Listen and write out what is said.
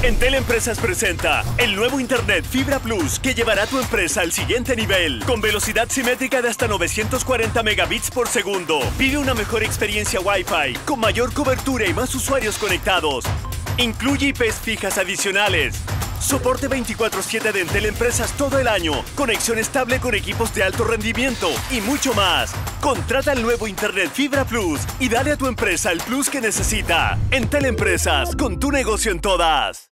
Entel Empresas presenta el nuevo Internet Fibra Plus que llevará a tu empresa al siguiente nivel, con velocidad simétrica de hasta 940 megabits por segundo. Vive una mejor experiencia Wi-Fi, con mayor cobertura y más usuarios conectados. Incluye IPs fijas adicionales. Soporte 24/7 de Entel Empresas todo el año, conexión estable con equipos de alto rendimiento y mucho más. Contrata el nuevo Internet Fibra Plus y dale a tu empresa el plus que necesita. Entel Empresas, con tu negocio en todas.